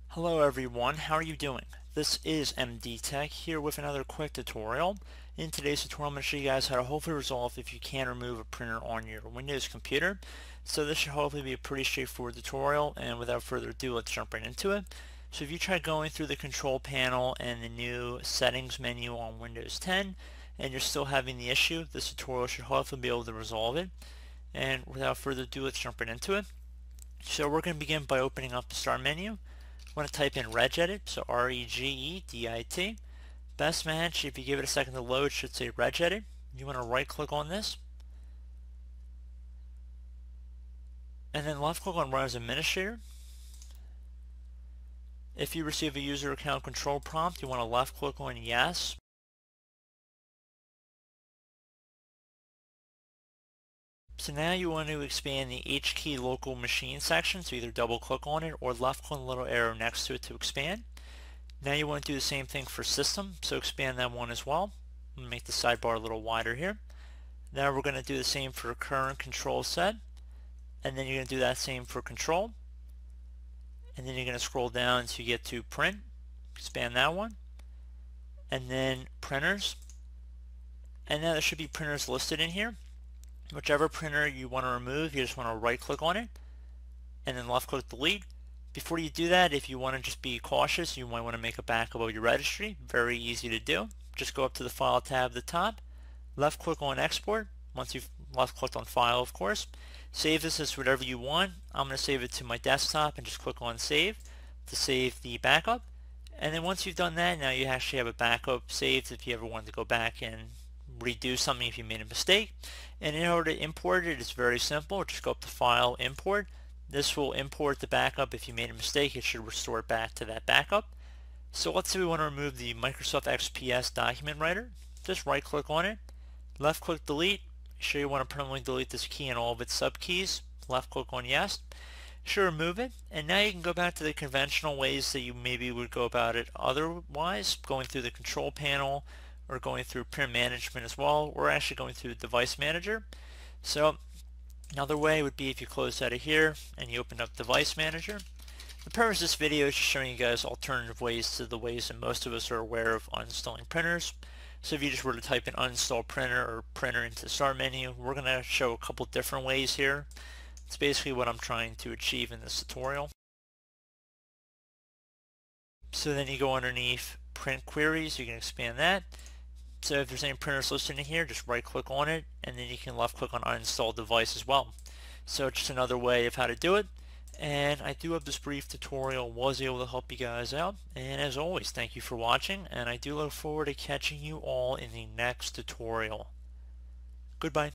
Hello everyone, how are you doing? This is MD Tech here with another quick tutorial. In today's tutorial I'm going to show you guys how to hopefully resolve if you can remove a printer on your Windows computer. So this should hopefully be a pretty straightforward tutorial, and without further ado, let's jump right into it. So if you try going through the control panel and the new settings menu on Windows 10 and you're still having the issue, this tutorial should hopefully be able to resolve it. And without further ado, let's jump right into it. So we're going to begin by opening up the Start menu. I want to type in Regedit, so R-E-G-E-D-I-T. Best match, if you give it a second to load, should say Regedit. You want to right click on this, and then left click on Run as Administrator. If you receive a user account control prompt, you want to left click on Yes. So now you want to expand the HKey local machine section, so either double click on it or left click on the little arrow next to it to expand. Now you want to do the same thing for system, so expand that one as well. I'm going to make the sidebar a little wider here. Now we're going to do the same for current control set, and then you're going to do that same for control, and then you're going to scroll down to get to print, expand that one, and then printers, and now there should be printers listed in here. Whichever printer you want to remove, you just want to right click on it and then left click delete. Before you do that, if you want to just be cautious, you might want to make a backup of your registry. Very easy to do. Just go up to the File tab at the top, left click on Export. Once you've left clicked on File, of course, save this as whatever you want. I'm going to save it to my desktop and just click on Save to save the backup. And then once you've done that, now you actually have a backup saved if you ever wanted to go back and redo something if you made a mistake. And in order to import it, it's very simple. Just go up to File, Import. This will import the backup. If you made a mistake, it should restore it back to that backup. So let's say we want to remove the Microsoft XPS document writer. Just right click on it, left click delete. Sure you want to permanently delete this key and all of its subkeys. Left click on Yes. Sure, remove it. And now you can go back to the conventional ways that you maybe would go about it otherwise, going through the control panel, or going through print management as well, or actually going through device manager. So another way would be if you close out of here and you open up device manager. The purpose of this video is just showing you guys alternative ways to the ways that most of us are aware of uninstalling printers. So if you just were to type in uninstall printer or printer into the Start menu, we're going to show a couple different ways here. It's basically what I'm trying to achieve in this tutorial. So then you go underneath print queries, you can expand that. So if there's any printers listed in here, just right click on it, and then you can left click on uninstall device as well. So just another way of how to do it. And I do hope this brief tutorial was able to help you guys out. And as always, thank you for watching, and I do look forward to catching you all in the next tutorial. Goodbye.